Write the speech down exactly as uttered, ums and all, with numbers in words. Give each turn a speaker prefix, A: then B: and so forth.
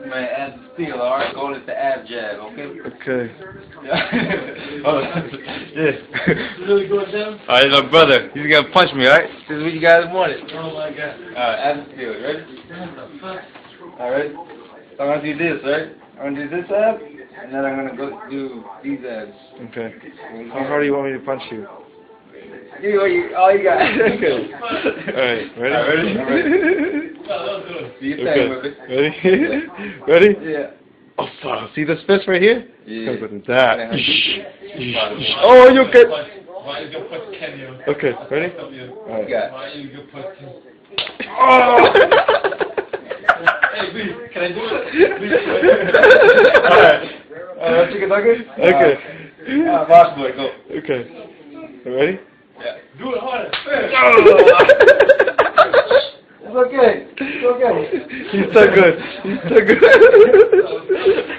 A: Man, add the SteeL, alright? Go with the ab jab, okay?
B: Okay.
A: Oh,
B: Yeah.
A: really going down?
B: Alright, little brother, he's gonna punch me, alright? This is what you guys wanted.
A: Oh my god.
B: Alright, add the SteeL, ready?
A: What the fuck?
B: Alright. So I'm gonna do this, right? I'm gonna do this ab, and then I'm gonna go do these abs. Okay. How hard do you want me to punch you?
A: Give me all you, all you got.
B: Okay. Alright, ready?
A: Alright, ready?
B: Alright.
A: Do your thing,
B: Okay.
A: baby.
B: Ready? Ready?
A: Yeah.
B: Oh fuck. See this fist right here?
A: Yeah.
B: Go with that.
A: Yeah.
B: Oh, you okay?
C: Why you go put Kenya?
B: Okay, ready?
A: Alright. Yeah.
C: Why you go put Kenya?
B: Oh!
C: Hey, please, can I do it?
B: Alright. Alright, chicken nugget? Okay.
A: Alright, boss boy, go.
B: Okay. You ready?
A: Yeah.
C: Do it harder.
A: It's okay. It's okay.
B: He's so good. He's so good.